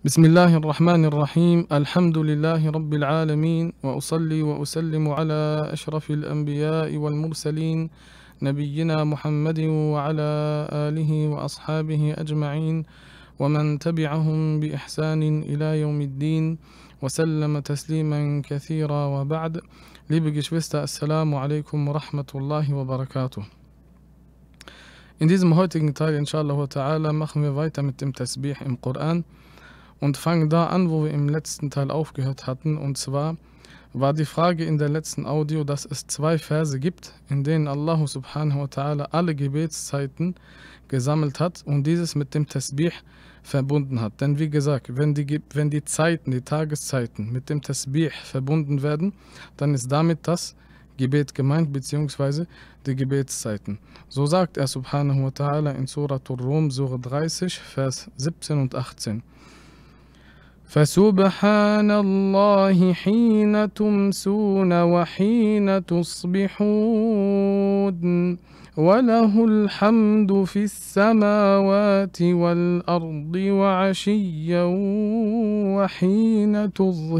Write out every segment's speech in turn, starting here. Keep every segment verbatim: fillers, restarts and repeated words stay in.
بسم الله الرحمن الرحيم الحمد لله رب العالمين وأصلي وأسلم على أشرف الأنبياء والمرسلين نبينا محمد وعلى آله وأصحابه أجمعين ومن تبعهم بإحسان إلى يوم الدين وسلم تسليما كثيرا وبعد. Liebe Geschwister, Assalamu alaikum wa rahmatullahi wa barakatuh. In diesem heutigen Teil, inshallah ta'ala, machen wir weiter mit dem Tasbih im Koran und fangen da an, wo wir im letzten Teil aufgehört hatten. Und zwar war die Frage in der letzten Audio, dass es zwei Verse gibt, in denen Allah subhanahu wa ta'ala alle Gebetszeiten gesammelt hat und dieses mit dem Tasbih verbunden hat. Denn wie gesagt, wenn die, wenn die Zeiten, die Tageszeiten mit dem Tasbih verbunden werden, dann ist damit das Gebet gemeint, beziehungsweise die Gebetszeiten. So sagt er subhanahu wa ta'ala in Surat Ar-Rum, Surah dreißig, Vers siebzehn und achtzehn. فَسُبْحَانَ اللَّهِ حِينَ تُمْسُونَ وَحِينَ تُصْبِحُونَ وَلَهُ الْحَمْدُ فِي السَّمَاوَاتِ وَالْأَرْضِ وَعَشِيًّا وَحِينَ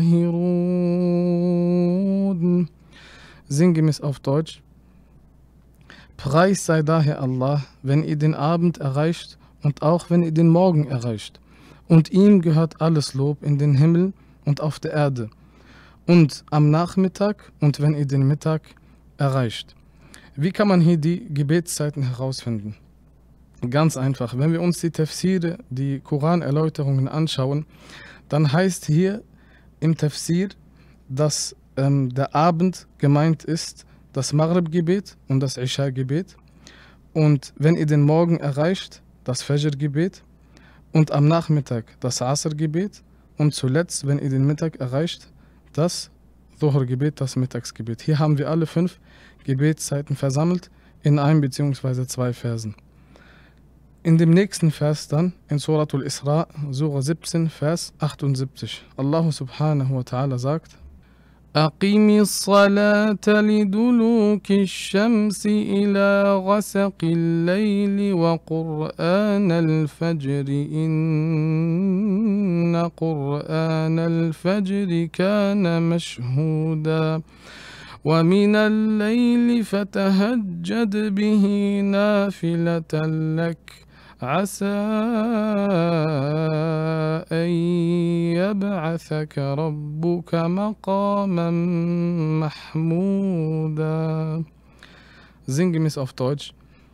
تُظْهِرُونَ. Sinngemäß auf Deutsch: Preis sei daher Allah, wenn ihr den Abend erreicht und auch wenn ihr den Morgen erreicht. Und ihm gehört alles Lob in den Himmel und auf der Erde. Und am Nachmittag und wenn ihr den Mittag erreicht. Wie kann man hier die Gebetszeiten herausfinden? Ganz einfach. Wenn wir uns die Tafsire, die Koranerläuterungen anschauen, dann heißt hier im Tafsir, dass ähm, der Abend gemeint ist, das Maghrib-Gebet und das Isha-Gebet. Und wenn ihr den Morgen erreicht, das Fajr-Gebet. Und am Nachmittag das Asr-Gebet und zuletzt, wenn ihr den Mittag erreicht, das Dhuhr-Gebet, das Mittagsgebet. Hier haben wir alle fünf Gebetszeiten versammelt in einem bzw. zwei Versen. In dem nächsten Vers dann, in Surat Al-Isra, Surah siebzehn, Vers achtundsiebzig. Allah subhanahu wa ta'ala sagt: أقم الصلاة لدلوك الشمس إلى غسق الليل وقرآن الفجر إن قرآن الفجر كان مشهودا ومن الليل فتهجد به نافلة لك عسى أن يبعثك ربك مقاما محمودا. Sinngemäß auf Deutsch: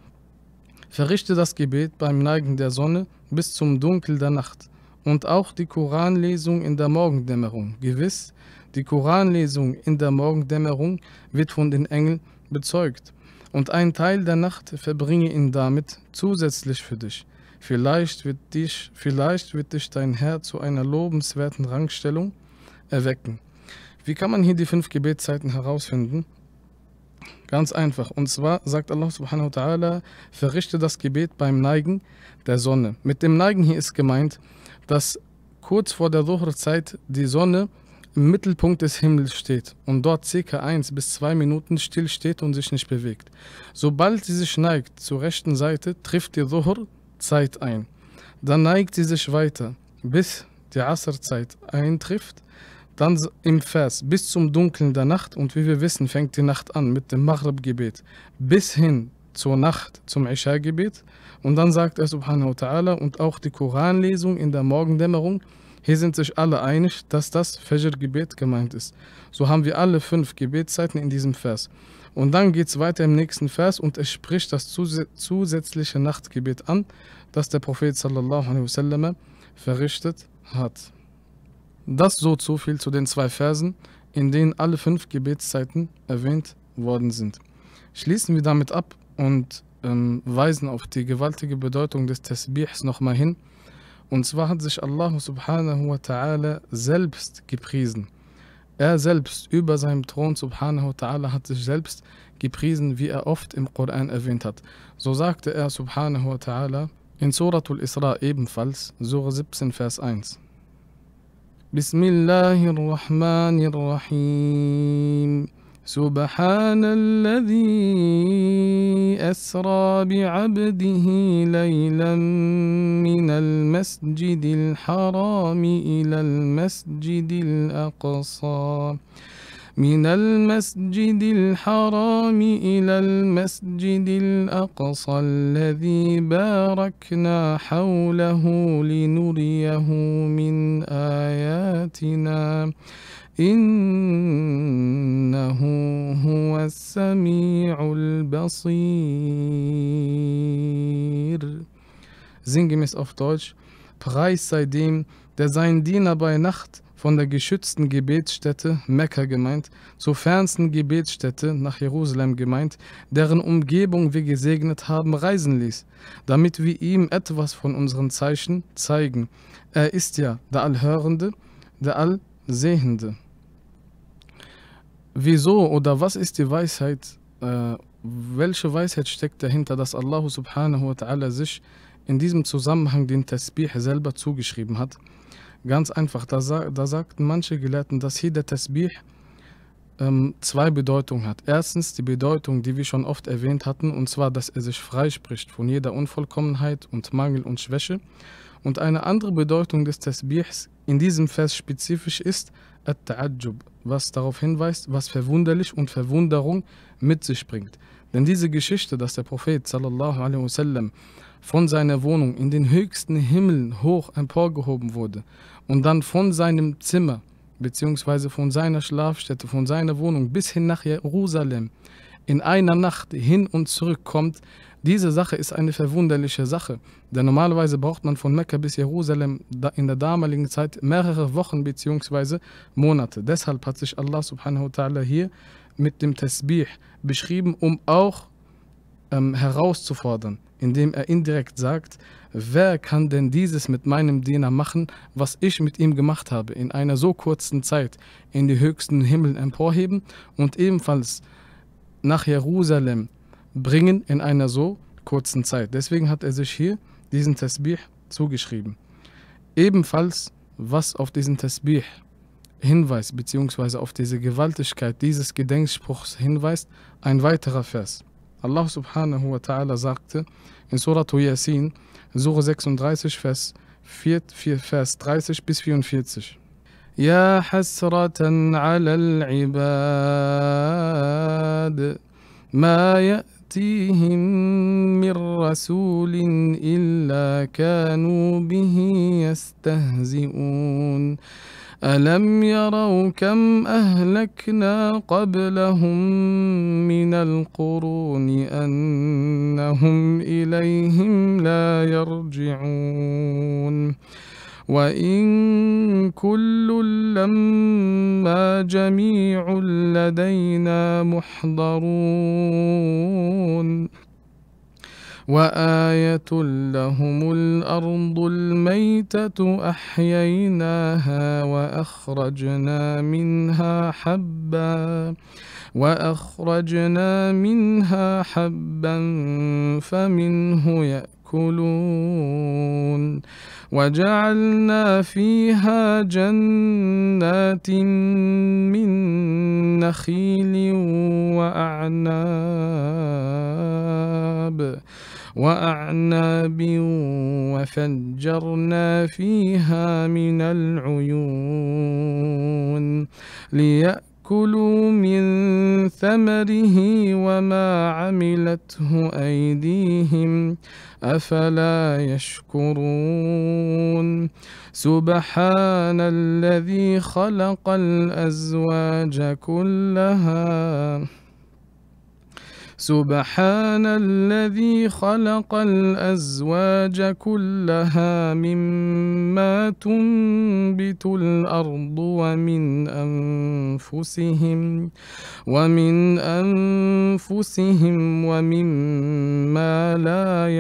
Verrichte das Gebet beim Neigen der Sonne bis zum Dunkel der Nacht und auch die Koranlesung in der Morgendämmerung. Gewiss, die Koranlesung in der Morgendämmerung wird von den Engeln bezeugt. Und ein Teil der Nacht verbringe ihn damit zusätzlich für dich. Vielleicht wird dich, vielleicht wird dich dein Herr zu einer lobenswerten Rangstellung erwecken. Wie kann man hier die fünf Gebetszeiten herausfinden? Ganz einfach. Und zwar sagt Allah subhanahu wa ta'ala: Verrichte das Gebet beim Neigen der Sonne. Mit dem Neigen hier ist gemeint, dass kurz vor der Dhuhr-Zeit die Sonne im Mittelpunkt des Himmels steht und dort ca. eins bis zwei Minuten still steht und sich nicht bewegt. Sobald sie sich neigt zur rechten Seite, trifft die Dhuhr-Zeit ein. Dann neigt sie sich weiter, bis die Asr-Zeit eintrifft. Dann im Vers bis zum Dunkeln der Nacht, und wie wir wissen, fängt die Nacht an mit dem Maghrib-Gebet bis hin zur Nacht zum Isha-Gebet. Und dann sagt er subhanahu wa ta'ala, und auch die Koranlesung in der Morgendämmerung. Hier sind sich alle einig, dass das Fajr-Gebet gemeint ist. So haben wir alle fünf Gebetszeiten in diesem Vers. Und dann geht es weiter im nächsten Vers und es spricht das zusätzliche Nachtgebet an, das der Prophet sallallahu alaihi wasallam verrichtet hat. Das so zu viel zu den zwei Versen, in denen alle fünf Gebetszeiten erwähnt worden sind. Schließen wir damit ab und ähm, weisen auf die gewaltige Bedeutung des Tasbihs nochmal hin. Und zwar hat sich Allah subhanahu wa ta'ala selbst gepriesen. Er selbst über seinem Thron subhanahu wa ta'ala hat sich selbst gepriesen, wie er oft im Koran erwähnt hat. So sagte er subhanahu wa ta'ala in Surat Al-Isra ebenfalls, Surah siebzehn, Vers eins. Bismillahirrahmanirrahim. سبحان الذي أسرى بعبده ليلا من المسجد الحرام إلى المسجد الأقصى من المسجد الحرام إلى المسجد الأقصى الذي باركنا حوله لنريه من آياتنا إنه هو السميع البصير. Sinngemäß auf Deutsch: Preis sei dem, der seinen Diener bei Nacht von der geschützten Gebetsstätte, Mekka gemeint, zur fernsten Gebetsstätte, nach Jerusalem gemeint, deren Umgebung wir gesegnet haben, reisen ließ, damit wir ihm etwas von unseren Zeichen zeigen. Er ist ja der Allhörende, der Allsehende. Wieso oder was ist die Weisheit? Äh, welche Weisheit steckt dahinter, dass Allah subhanahu wa ta'ala sich in diesem Zusammenhang den Tasbih selber zugeschrieben hat? Ganz einfach, da, da sagten manche Gelehrten, dass hier der Tasbih ähm, zwei Bedeutungen hat. Erstens die Bedeutung, die wir schon oft erwähnt hatten, und zwar, dass er sich freispricht von jeder Unvollkommenheit und Mangel und Schwäche. Und eine andere Bedeutung des Tasbihs in diesem Vers spezifisch ist At-Ta'ajjub, was darauf hinweist, was verwunderlich und Verwunderung mit sich bringt. Denn diese Geschichte, dass der Prophet sallallahu alaihi wasallam von seiner Wohnung in den höchsten Himmel hoch emporgehoben wurde und dann von seinem Zimmer bzw. von seiner Schlafstätte, von seiner Wohnung bis hin nach Jerusalem in einer Nacht hin und zurück kommt, diese Sache ist eine verwunderliche Sache. Denn normalerweise braucht man von Mekka bis Jerusalem in der damaligen Zeit mehrere Wochen bzw. Monate. Deshalb hat sich Allah subhanahu wa ta'ala hier mit dem Tasbih beschrieben, um auch ähm, herauszufordern, indem er indirekt sagt, wer kann denn dieses mit meinem Diener machen, was ich mit ihm gemacht habe, in einer so kurzen Zeit in die höchsten Himmel emporheben und ebenfalls nach Jerusalem bringen in einer so kurzen Zeit. Deswegen hat er sich hier diesen Tasbih zugeschrieben. Ebenfalls, was auf diesen Tasbih hinweist, beziehungsweise auf diese Gewaltigkeit dieses Gedenkspruchs hinweist, ein weiterer Vers. Allah subhanahu wa ta'ala sagte in Surah Yasin, Sure sechsunddreißig, Vers, vier, vier, Vers dreißig bis vierundvierzig. Ja hasratan ala al-ibad, ma ya'tihim min rasulin illa kanu bihi yastahzi'un. ألم يروا كم أهلكنا قبلهم من القرون أنهم إليهم لا يرجعون وإن كل لما جميع لدينا محضرون وآية لهم الأرض الميتة أحييناها وأخرجنا منها حبا وأخرجنا منها حبا فمنه يأكلون وجعلنا فيها جنات من نخيل وأعناب وأعناب وفجرنا فيها من العيون ليأكلوا من ثمره وما عملته أيديهم أفلا يشكرون سبحان الذي خلق الأزواج كلها سبحان الذي خلق الأزواج كلها مما تنبت الأرض ومن أنفسهم ومن أنفسهم ومما لا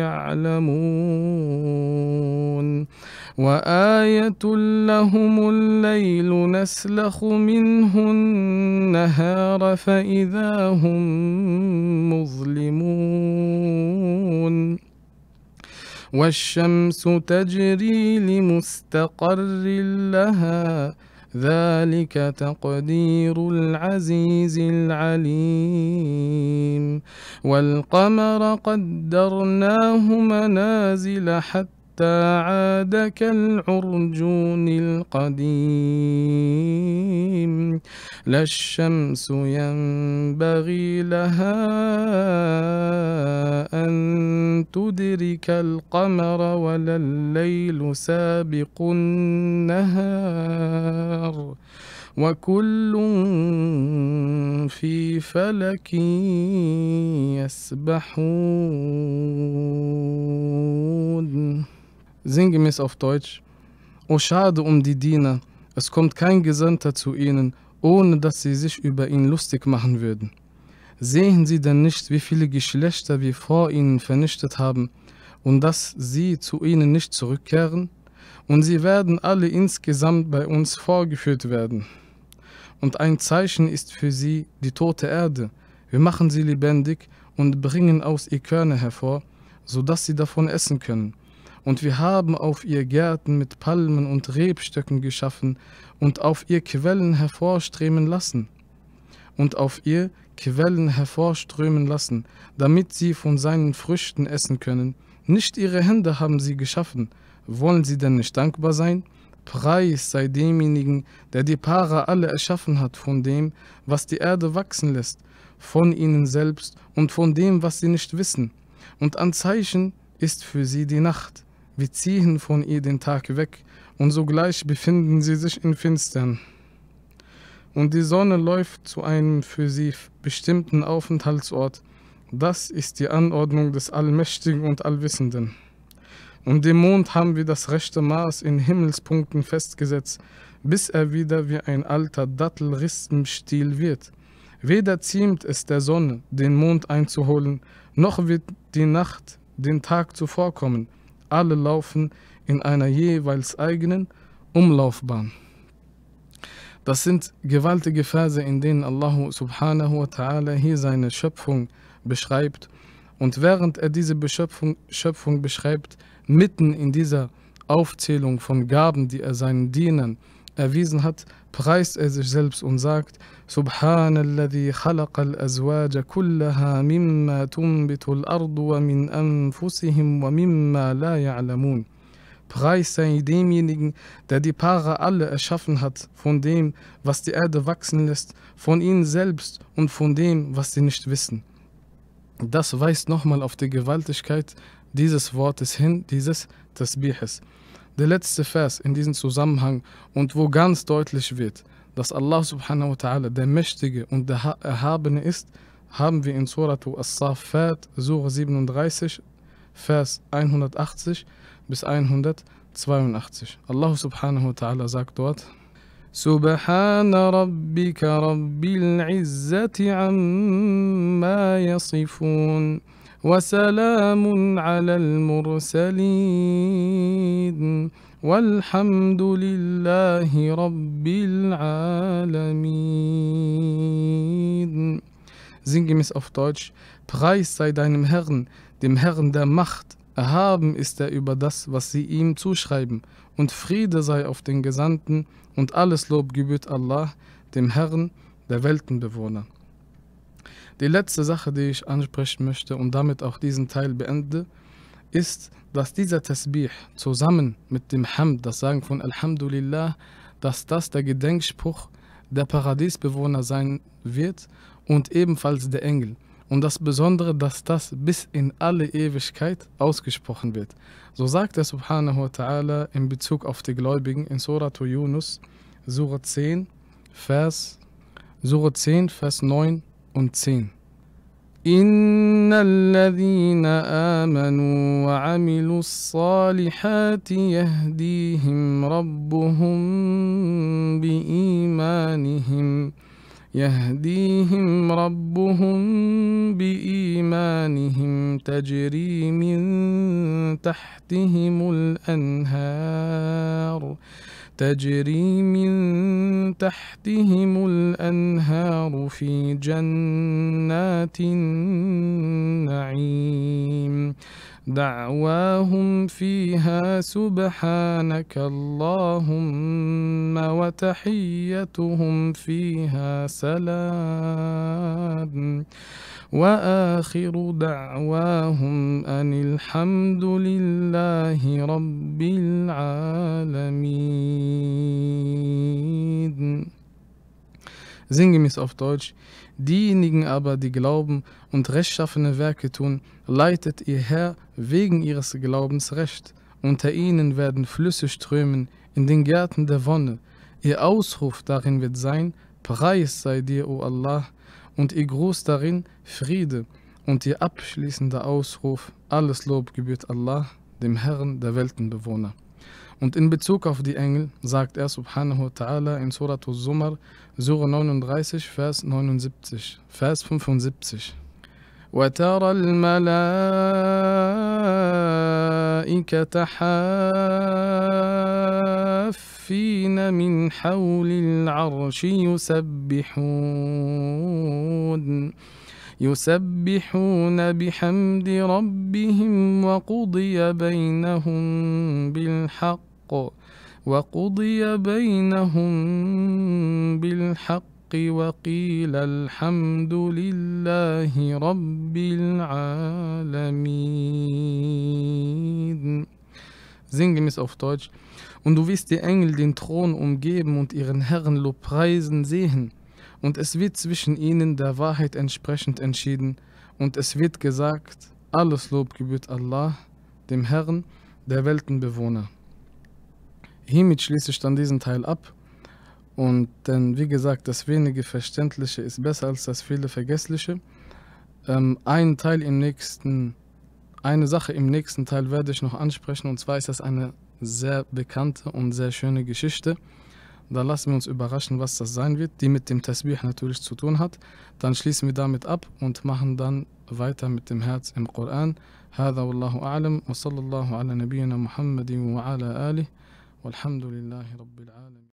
يعلمون وآية لهم الليل نسلخ منه النهار فإذا هم مظلمون والشمس تجري لمستقر لها ذلك تقدير العزيز العليم والقمر قدرناه منازل حتى عاد كالعرجون القديم لا الشمس ينبغي لها أن تدرك القمر ولا الليل سابق النهار وكل في فلك يسبحون. Sinngemäß auf Deutsch: O schade um die Diener, es kommt kein Gesandter zu ihnen, ohne dass sie sich über ihn lustig machen würden. Sehen sie denn nicht, wie viele Geschlechter wir vor ihnen vernichtet haben, und dass sie zu ihnen nicht zurückkehren? Und sie werden alle insgesamt bei uns vorgeführt werden. Und ein Zeichen ist für sie die tote Erde. Wir machen sie lebendig und bringen aus ihr Körner hervor, sodass sie davon essen können. Und wir haben auf ihr Gärten mit Palmen und Rebstöcken geschaffen und auf ihr Quellen hervorströmen lassen. Und auf ihr Quellen hervorströmen lassen, damit sie von seinen Früchten essen können. Nicht ihre Hände haben sie geschaffen. Wollen sie denn nicht dankbar sein? Preis sei demjenigen, der die Paare alle erschaffen hat, von dem, was die Erde wachsen lässt, von ihnen selbst und von dem, was sie nicht wissen. Und an Zeichen ist für sie die Nacht. Wir ziehen von ihr den Tag weg, und sogleich befinden sie sich in Finstern. Und die Sonne läuft zu einem für sie bestimmten Aufenthaltsort. Das ist die Anordnung des Allmächtigen und Allwissenden. Und dem Mond haben wir das rechte Maß in Himmelspunkten festgesetzt, bis er wieder wie ein alter Dattelrispenstiel wird. Weder ziemt es der Sonne, den Mond einzuholen, noch wird die Nacht den Tag zuvorkommen. Alle laufen in einer jeweils eigenen Umlaufbahn. Das sind gewaltige Verse, in denen Allah subhanahu wa ta'ala hier seine Schöpfung beschreibt. Und während er diese Beschöpfung, Schöpfung beschreibt, mitten in dieser Aufzählung von Gaben, die er seinen Dienern erwiesen hat, preist er sich selbst und sagt: Subhanalladhi khalaqal azwaja kullaha mimma tunbitul ardu wa min anfusihim wa mimma la ya'lamun. Preis sei demjenigen, der die Paare alle erschaffen hat, von dem, was die Erde wachsen lässt, von ihnen selbst und von dem, was sie nicht wissen. Das weist nochmal auf die Gewaltigkeit dieses Wortes hin, dieses Tasbihes. Der letzte Vers in diesem Zusammenhang, und wo ganz deutlich wird, dass Allah subhanahu wa ta'ala der Mächtige und der Erhabene ist, haben wir in Suratu As-Saffat, Surah siebenunddreißig, Vers hundertachtzig bis hundertzweiundachtzig. Allah subhanahu wa ta'ala sagt dort: Subhana rabbika rabbil izzati amma yasifun wa salamun ala al-mursalin walhamdulillahi rabbil alamin. Sinngemäß auf Deutsch: Preis sei deinem Herrn, dem Herrn der Macht. Erhaben ist er über das, was sie ihm zuschreiben, und Friede sei auf den Gesandten, und alles Lob gebührt Allah, dem Herrn der Weltenbewohner. Die letzte Sache, die ich ansprechen möchte und damit auch diesen Teil beende, ist, dass dieser Tasbih zusammen mit dem Hamd, das Sagen von Alhamdulillah, dass das der Gedenkspruch der Paradiesbewohner sein wird und ebenfalls der Engel. Und das Besondere, dass das bis in alle Ewigkeit ausgesprochen wird. So sagt er subhanahu wa ta'ala in Bezug auf die Gläubigen in Suratu Yunus, Surah zehn, Vers, Surah zehn, Vers neun und zehn. Innal ladhina amanu wa amilus salihati yahdihim rabbuhum bi imanihim يهديهم ربهم بإيمانهم تجري من تحتهم الأنهار تجري من تحتهم الأنهار في جنات النعيم دعواهم فيها سبحانك اللهم وتحيتهم فيها سلام وآخر دعواهم أن الحمد لله رب العالمين. Sinngemäß auf Deutsch: Diejenigen aber, die glauben und rechtschaffene Werke tun, leitet ihr Herr wegen ihres Glaubens recht. Unter ihnen werden Flüsse strömen in den Gärten der Wonne. Ihr Ausruf darin wird sein: Preis sei dir, o Allah, und ihr Gruß darin: Friede. Und ihr abschließender Ausruf: Alles Lob gebührt Allah, dem Herrn der Weltenbewohner. Und in Bezug auf die Engel sagt er subhanahu wa ta'ala in Surat Az-Zumar, Sure neununddreißig, Vers neunundsiebzig, Vers fünfundsiebzig. وَتَرَى الْمَلَائِكَةَ حَافِّينَ مِنْ حَوْلِ الْعَرْشِ يُسَبِّحُونَ يُسَبِّحُونَ بِحَمْدِ رَبِّهِمْ وَقُضِيَ بَيْنَهُم بِالْحَقِّ وَقُضِيَ بَيْنَهُم بِالْحَقِّ وَقِيلَ الْحَمْدُ لِلَّهِ رَبِّ الْعَالَمِينَ. Sinngemäß auf Deutsch: Und du wirst die Engel den Thron umgeben und ihren Herrn Lobpreisen sehen. Und es wird zwischen ihnen der Wahrheit entsprechend entschieden. Und es wird gesagt: Alles Lob gebührt Allah, dem Herrn der Weltenbewohner. Hiermit schließe ich dann diesen Teil ab. Und denn, wie gesagt, das wenige Verständliche ist besser als das viele Vergessliche. Ähm, ein Teil im nächsten, eine Sache im nächsten Teil werde ich noch ansprechen. Und zwar ist das eine sehr bekannte und sehr schöne Geschichte. Da lassen wir uns überraschen, was das sein wird, die mit dem Tasbih natürlich zu tun hat. Dann schließen wir damit ab und machen dann weiter mit dem Herz im Koran. هذا والله أعلم وصلى الله على نبينا محمد وعلى آله والحمد لله رب العالمين.